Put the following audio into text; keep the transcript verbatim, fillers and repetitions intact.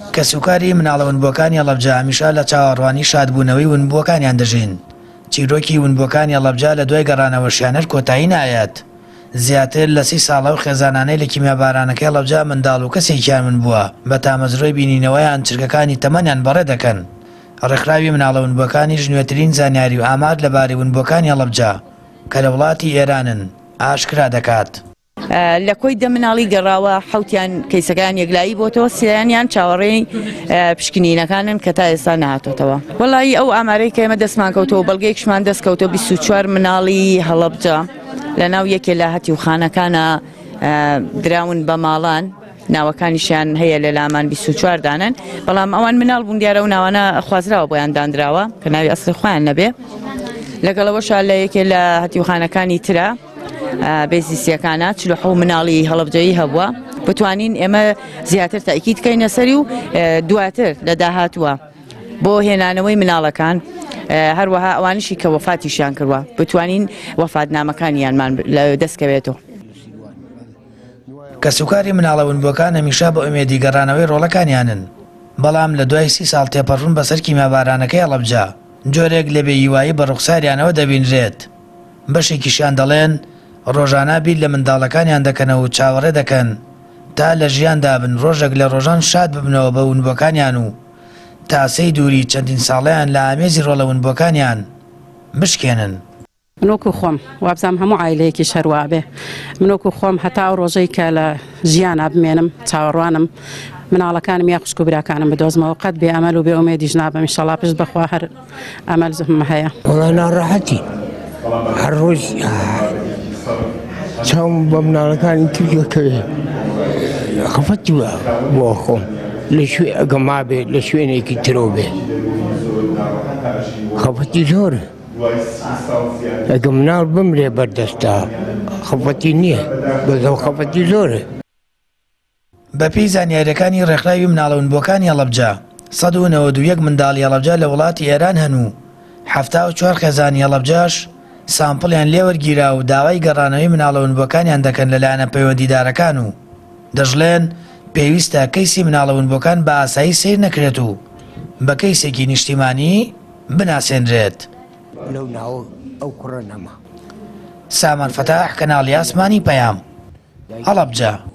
کە سوکاری مناڵە ونبووەکانی هەڵەبجە هەمیشە لە چاوەڕوانی شادبوونەوەی ونبووەکانیان دەژین. چیرۆکی ونبووەکانی هەڵەبجە لە دوای گەڕانەوەشیانەر کۆتایی نایەت. زیاتر لە سی ساڵە و خێزانانەی لە کیمیابارانەکەی هەڵەبجە منداڵ و کەسێکیان ون بووە بە تامەزرۆی بینینەوەیان چرکەکانی تەمەنیان بەڕێ دەکەن. ڕێکخراوی مناڵە ونبووەکانی ژنوێترین زانیاری و ئامار لەبارەی ونبووەکانی هەڵەبجە کە لە وڵاتی ئێرانن ئاشکرا دەکات. لە کۆی دە مناڵی گەڕاوە حوتیان کەیسەکان یەکلایی بۆتەوە، سییانیان چاوەڕێی پشکنینەکانن کە تا ئێستا نهاتۆتەوە. وەڵی ئەو ئامارەی کە ئێمە دەستمان کەوتەوە بەڵگەیەکشمان دەستکەوتەوە بیست و چوار مناڵی هەڵەبجە لە ناو یەکێ لە هەتیوخانەکانە دراون بە ماڵان، ناوەکانیشیان هەیە لە لامان بیست و چوار دانن، بەڵام ئەوان مناڵ بوون دیارە و ناوانە خوازراوە بۆیان دانراوە کە ناوی ئەسڵی خۆیان نەبێ. لەگەڵەوەشە لە یەکێ لە هەتیوخانەکانی ترە بێزیسیەکانە چل و حەوت مناڵی هەڵەبجەیی هەبووە. بتوانین ئێمە زیاتر تاکید بکەینە سەری و دواتر لە داهاتووە بۆ هێنانەوەی مناڵەکان، هەروەها ئەوانشی کە وەفاتیشیان کردووە بتوانین وەفاتنامەکانیانمان دەستکەوێتەوە. کە سوکاری مناڵە ونبووەکان هەمیشە بە ئومێدی گەڕانەوەی ڕۆڵەکانیانن، بەڵام لە دوای سی ساڵ تێپەڕون بەسەر کیمیابارانەکەی هەڵەبجە جۆرێک لە بێیوایی بە ڕوخساریانەوە دەبینرێت. بەشێکیشیان دەڵێن ڕۆژانە بیر لە منداڵەکانیان دەکەنەوە و چاوەڕێ دەکەن تا لە ژیاندا بن ڕۆژێک لە ڕۆژان شاد ببنەوە بە ونبووەکانیان و تاسەی دووری چەندین ساڵیان لە ئامێزی ڕۆڵە ونبووەکانیان بشکێنن. منۆکو خۆم وابزانام هەموو عایلەیەکی شەروا بێ، منۆکو خۆم هەتا ئەو ڕۆژەی کە لە ژیانە بمێنم چاوەڕوانم مناڵەکانم یا خوشک و براکانم بدۆزمەوە قەت بێ ئەمەل و بێ ئومێدیش نابم ئینشەڵا پشت بەخوا هەر ئەمەل زەحمە هەیە. وەڵا ناڕەحەتی هەر ڕۆژ چاوم بە مناڵەکانی ترکەکەوێ خەفەتی وە بۆ خۆم لە شوێ ئەگەما بێ لە شوێنێکی ترۆ بێ خەفەتی زۆرە. ئەگە مناڵ بمرێ بەردەستا خەفەتی نییە، بەزەو خەفەتی زۆرە. بەپێی زانیاریەکانی ڕێکخراوی مناڵە ونبووەکانی هەڵەبجە سەد و نەوەد و یەک منداڵی هەڵەبجە لە وڵاتی ئێران هەن و هەفتا و چوار خێزانی هەڵەبجەش سامپڵیان لێوەرگیرا و داوای گەڕانەوەی مناڵە ونبووەکانیان دەکەن لەلایەنە پەیوەندیدارەکان و دەژڵێن پێویستە کەیسی مناڵە ونبووەکان بە ئاسایی سیر نەکرێت و بە کەیسێکی نیشتیمانی بناسێنرێت. لەو ناوە ئەو کوڕە نەما. سامان فەتاح، کەناڵی ئاسمانی پەیام، هەڵەبجە.